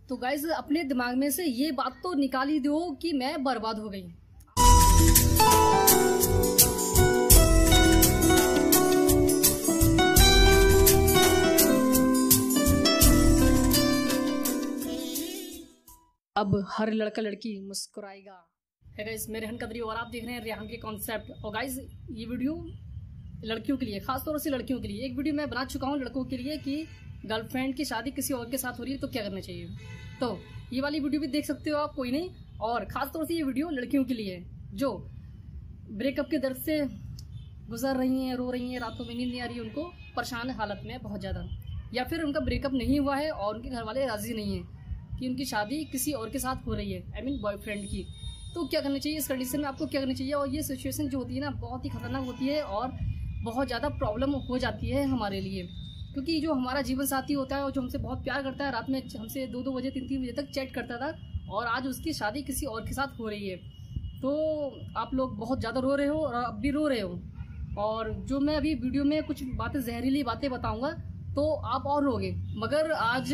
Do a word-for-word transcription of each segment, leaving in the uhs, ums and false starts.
तो गाइस अपने दिमाग में से ये बात तो निकाल ही दो कि मैं बर्बाद हो गई। अब हर लड़का लड़की मुस्कुराएगा। है गाइस, मैं रेहान कदरी और आप देख रहे हैं रेहान के कॉन्सेप्ट। और गाइस ये वीडियो लड़कियों के लिए, खासतौर से लड़कियों के लिए, एक वीडियो मैं बना चुका हूँ लड़कों के लिए कि गर्लफ्रेंड की शादी किसी और के साथ हो रही है तो क्या करना चाहिए। तो ये वाली वीडियो भी देख सकते हो आप, कोई नहीं। और खासतौर से ये वीडियो लड़कियों के लिए जो ब्रेकअप के दर्द से गुजर रही हैं, रो रही हैं, रातों में नींद नहीं आ रही है, उनको परेशान हालत में बहुत ज़्यादा, या फिर उनका ब्रेकअप नहीं हुआ है और उनके घर वाले राजी नहीं हैं कि उनकी शादी किसी और के साथ हो रही है, आई मीन बॉयफ्रेंड की। तो क्या करना चाहिए इस कंडीशन में, आपको क्या करना चाहिए। और ये सिचुएशन जो होती है ना बहुत ही खतरनाक होती है और बहुत ज़्यादा प्रॉब्लम हो जाती है हमारे लिए, क्योंकि जो हमारा जीवन साथी होता है और जो हमसे बहुत प्यार करता है, रात में हमसे दो दो बजे तीन तीन बजे तक चैट करता था और आज उसकी शादी किसी और के साथ हो रही है। तो आप लोग बहुत ज़्यादा रो रहे हो और अब भी रो रहे हो। और जो मैं अभी वीडियो में कुछ बातें, जहरीली बातें बताऊँगा तो आप और रोगे, मगर आज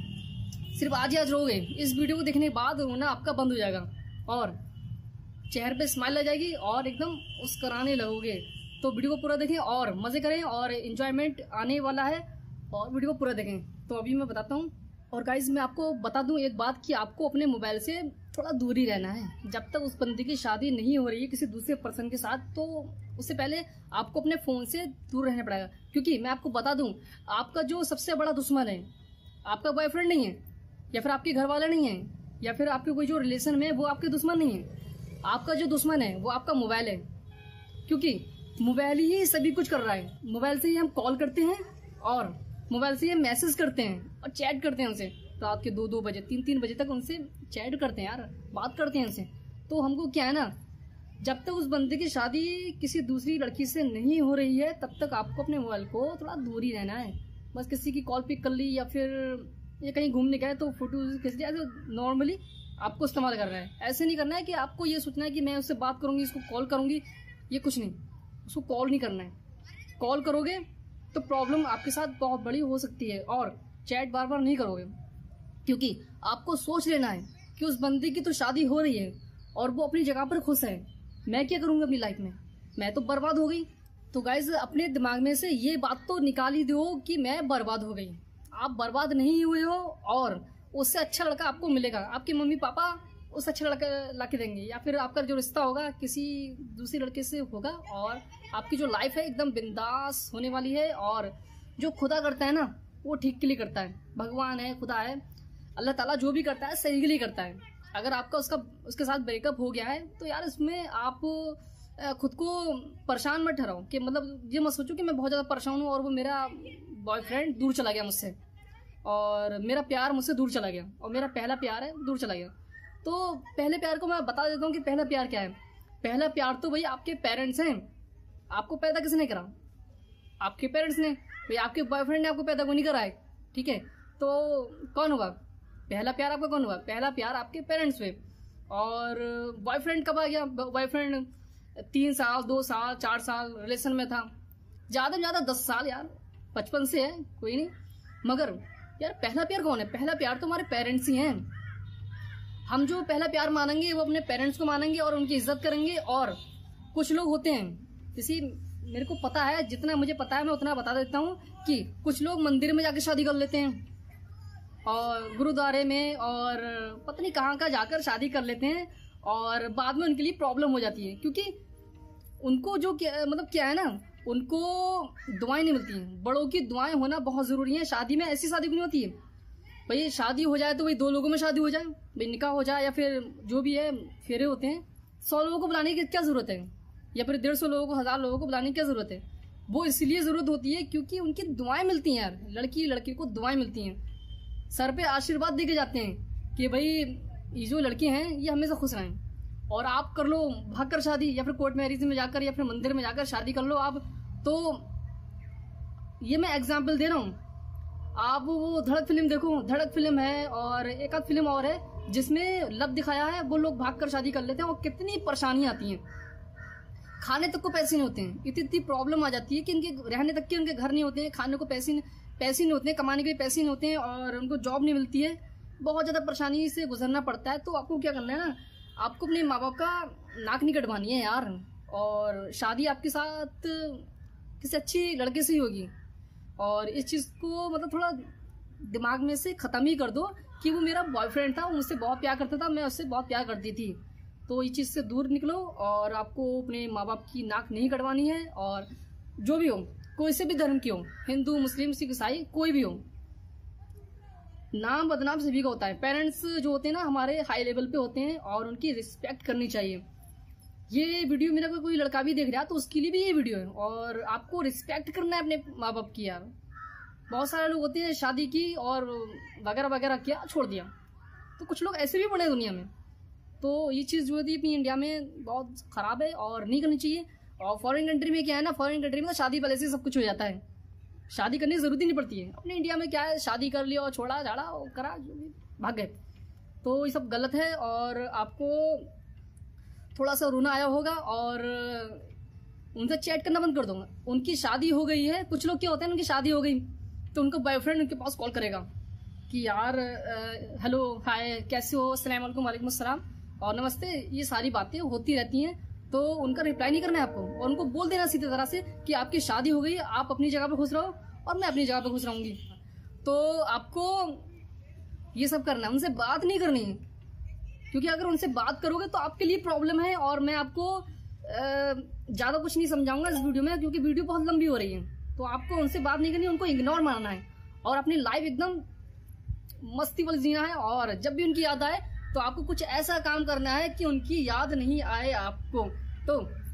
सिर्फ आज ही आज रोगे। इस वीडियो को देखने के बाद रोना आपका बंद हो जाएगा और चेहरे पे स्माइल आ जाएगी और एकदम मुस्कुराने लगोगे। तो वीडियो को पूरा देखें और मज़े करें और एंजॉयमेंट आने वाला है, और वीडियो को पूरा देखें। तो अभी मैं बताता हूँ। और गाइज मैं आपको बता दूं एक बात कि आपको अपने मोबाइल से थोड़ा दूर ही रहना है जब तक उस बंदे की शादी नहीं हो रही है किसी दूसरे पर्सन के साथ। तो उससे पहले आपको अपने फ़ोन से दूर रहना पड़ेगा, क्योंकि मैं आपको बता दूं आपका जो सबसे बड़ा दुश्मन है आपका बॉयफ्रेंड नहीं है, या फिर आपके घर वाले नहीं है, या फिर आपके कोई जो रिलेशन में वो आपके दुश्मन नहीं है। आपका जो दुश्मन है वो आपका मोबाइल है, क्योंकि मोबाइल ही सभी कुछ कर रहा है। मोबाइल से ही हम कॉल करते हैं और मोबाइल से ही हम मैसेज करते हैं और चैट करते हैं उनसे, रात के दो दो बजे तीन तीन बजे तक उनसे चैट करते हैं यार, बात करते हैं उनसे। तो हमको क्या है ना, जब तक उस बंदे की शादी किसी दूसरी लड़की से नहीं हो रही है तब तक आपको अपने मोबाइल को थोड़ा दूर ही रहना है। बस किसी की कॉल पिक कर ली या फिर ये कहीं घूमने गए तो फोटो खींच लिया, नॉर्मली आपको इस्तेमाल करना है। ऐसे नहीं करना है कि आपको ये सोचना है कि मैं उससे बात करूंगी, इसको कॉल करूंगी, ये कुछ नहीं। उसको कॉल नहीं करना है। कॉल करोगे तो प्रॉब्लम आपके साथ बहुत बड़ी हो सकती है। और चैट बार बार नहीं करोगे, क्योंकि आपको सोच लेना है कि उस बंदे की तो शादी हो रही है और वो अपनी जगह पर खुश है। मैं क्या करूंगा अपनी लाइफ में, मैं तो बर्बाद हो गई। तो गाइज अपने दिमाग में से ये बात तो निकाल ही दो कि मैं बर्बाद हो गई। आप बर्बाद नहीं हुए हो और उससे अच्छा लड़का आपको मिलेगा। आपके मम्मी पापा उससे अच्छा लड़का ला के देंगे, या फिर आपका जो रिश्ता होगा किसी दूसरी लड़के से होगा और आपकी जो लाइफ है एकदम बिंदास होने वाली है। और जो खुदा करता है ना वो ठीक के लिए करता है। भगवान है, खुदा है, अल्लाह ताला जो भी करता है सही के लिए करता है। अगर आपका उसका उसके साथ ब्रेकअप हो गया है तो यार इसमें आप खुद को परेशान मत ठहराओ, कि मतलब ये मत सोचो कि मैं बहुत ज़्यादा परेशान हूँ और वो मेरा बॉयफ्रेंड दूर चला गया मुझसे और मेरा प्यार मुझसे दूर चला गया और मेरा पहला प्यार है दूर चला गया। तो पहले प्यार को मैं बता देता हूँ कि पहला प्यार क्या है। पहला प्यार तो भाई आपके पेरेंट्स हैं। आपको पैदा किसने करा? आपके पेरेंट्स ने। भाई आपके बॉयफ्रेंड ने आपको पैदा को नहीं करा है, ठीक है। तो कौन हुआ पहला प्यार आपका? कौन हुआ पहला प्यार? आपके पेरेंट्स हुए। और बॉयफ्रेंड कब आ गया? बॉयफ्रेंड तीन साल दो साल चार साल रिलेशन में था, ज़्यादा से ज़्यादा दस साल यार, बचपन से है, कोई नहीं। मगर यार पहला प्यार कौन है? पहला प्यार तो हमारे पेरेंट्स ही हैं। हम जो पहला प्यार मानेंगे वो अपने पेरेंट्स को मानेंगे और उनकी इज्जत करेंगे। और कुछ लोग होते हैं, किसी मेरे को पता है, जितना मुझे पता है मैं उतना बता देता हूँ, कि कुछ लोग मंदिर में जाकर शादी कर लेते हैं और गुरुद्वारे में और पता नहीं कहाँ कहाँ जाकर शादी कर लेते हैं और बाद में उनके लिए प्रॉब्लम हो जाती है, क्योंकि उनको जो क्या मतलब क्या है ना, उनको दुआएं नहीं मिलती हैं। बड़ों की दुआएं होना बहुत ज़रूरी है। शादी में ऐसी शादी नहीं होती है भाई शादी हो जाए तो भाई दो लोगों में शादी हो जाए, भाई निकाह हो जाए, या फिर जो भी है फेरे होते हैं, सौ लोगों को बुलाने की क्या ज़रूरत है, या फिर डेढ़ सौ लोगों को, हज़ार लोगों को बुलाने की क्या ज़रूरत है। वो इसलिए ज़रूरत होती है क्योंकि उनकी दुआएं मिलती हैं यार। लड़की लड़के को दुआएं मिलती हैं, सर पे आशीर्वाद दे के जाते हैं कि भाई ये जो लड़के हैं ये हमेशा खुश रहें। और आप कर लो भाग कर शादी, या फिर कोर्ट मैरिज में जाकर या फिर मंदिर में जाकर शादी कर लो आप। तो ये मैं एग्जाम्पल दे रहा हूँ। आप वो धड़क फिल्म देखो, धड़क फिल्म है और एक आध फिल्म और है जिसमें लब दिखाया है, वो लोग भागकर शादी कर लेते हैं और कितनी परेशानियां आती हैं। खाने तक को पैसे नहीं होते हैं, इतनी इतनी प्रॉब्लम आ जाती है कि इनके रहने तक के उनके घर नहीं होते हैं, खाने को पैसे पैसे नहीं होते हैं, कमाने के पैसे नहीं होते हैं और उनको जॉब नहीं मिलती है। बहुत ज़्यादा परेशानी से गुजरना पड़ता है। तो आपको क्या करना है ना, आपको अपने माँ बाप का नाक नहीं कटवानी है यार, और शादी आपके साथ किसी अच्छी लड़के से ही होगी। और इस चीज़ को मतलब थोड़ा दिमाग में से ख़त्म ही कर दो कि वो मेरा बॉयफ्रेंड था, वो मुझसे बहुत प्यार करता था, मैं उससे बहुत प्यार करती थी। तो इस चीज़ से दूर निकलो, और आपको अपने माँ बाप की नाक नहीं कटवानी है। और जो भी हो, कोई से भी धर्म की हो, हिंदू मुस्लिम सिख ईसाई कोई भी हो, नाम बदनाम सभी का होता है। पेरेंट्स जो होते हैं ना हमारे हाई लेवल पे होते हैं, और उनकी रिस्पेक्ट करनी चाहिए। ये वीडियो मेरा कोई लड़का भी देख रहा है तो उसके लिए भी ये वीडियो है। और आपको रिस्पेक्ट करना है अपने माँ बाप की यार। बहुत सारे लोग होते हैं शादी की और वगैरह वगैरह किया, छोड़ दिया। तो कुछ लोग ऐसे भी बने दुनिया में। तो ये चीज़ जो होती है अपनी इंडिया में बहुत ख़राब है और नहीं करनी चाहिए। और फॉरेन कंट्री में क्या है ना, फॉरेन कंट्री में तो शादी पहले से सब कुछ हो जाता है, शादी करने की जरूरत ही नहीं पड़ती है। अपने इंडिया में क्या है, शादी कर लिया और छोड़ा झाड़ा और करा, जो भी भाग गए। तो ये सब गलत है। और आपको थोड़ा सा रोना आया होगा और उनसे चैट करना बंद कर दूंगा। उनकी शादी हो गई है, कुछ लोग क्या होते हैं उनकी शादी हो गई तो उनका बॉयफ्रेंड उनके पास कॉल करेगा कि यार हेलो हाय कैसे हो, अस्सलाम वालेकुम, वालेकुम अस्सलाम और नमस्ते। ये सारी बातें होती रहती हैं। तो उनका रिप्लाई नहीं करना है आपको, और उनको बोल देना सीधे तरह से कि आपकी शादी हो गई, आप अपनी जगह पे खुश रहो और मैं अपनी जगह पे खुश रहूंगी। तो आपको ये सब करना है, उनसे बात नहीं करनी है। क्योंकि अगर उनसे बात करोगे तो आपके लिए प्रॉब्लम है। और मैं आपको ज़्यादा कुछ नहीं समझाऊंगा इस वीडियो में, क्योंकि वीडियो बहुत लंबी हो रही है। तो आपको उनसे बात नहीं करनी, उनको इग्नोर मारना है और अपनी लाइफ एकदम मस्ती वाली जीना है। और जब भी उनकी याद आए तो आपको कुछ ऐसा काम करना है कि उनकी याद नहीं आए आपको। तो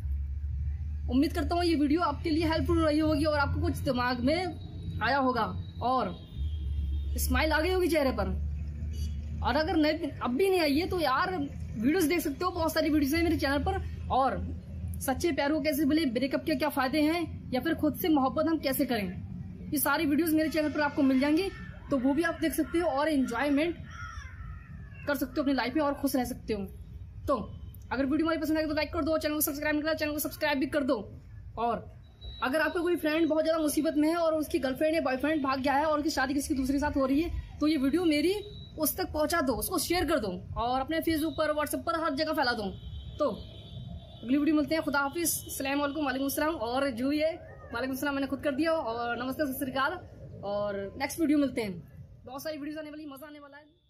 उम्मीद करता हूँ ये वीडियो आपके लिए हेल्पफुल रही होगी और आपको कुछ दिमाग में आया होगा और स्माइल आ गई होगी चेहरे पर। और अगर नहीं अब भी नहीं आई है तो यार वीडियोस देख सकते हो, बहुत सारी वीडियोस हैं मेरे चैनल पर। और सच्चे प्यार को कैसे मिले, ब्रेकअप के क्या फायदे हैं, या फिर खुद से मोहब्बत हम कैसे करें, ये सारी वीडियोस मेरे चैनल पर आपको मिल जाएंगी। तो वो भी आप देख सकते हो और एंजॉयमेंट कर सकते हो अपनी लाइफ में और खुश रह सकते हो। तो अगर वीडियो हमारी पसंद आए तो लाइक कर दो, चैनल को सब्सक्राइब नहीं करा चैनल को सब्सक्राइब भी कर दो। और अगर आपका कोई फ्रेंड बहुत ज्यादा मुसीबत में है और उसकी गर्लफ्रेंड या बॉयफ्रेंड भाग गया है और उसकी शादी किसी दूसरे के साथ हो रही है, तो ये वीडियो मेरी उस तक पहुंचा दो, उसको शेयर कर दो और अपने फेसबुक पर, व्हाट्सएप पर हर जगह फैला दो। तो अगली वीडियो मिलते हैं। खुदा हाफिज, अस्सलाम वालेकुम, वालेकुम अस्सलाम। और जो ये वालेकुम अस्सलाम मैंने खुद कर दिया, और नमस्ते, सत श्री अकाल। और नेक्स्ट वीडियो मिलते हैं, बहुत सारी वीडियोस आने वाली, मजा आने वाला है।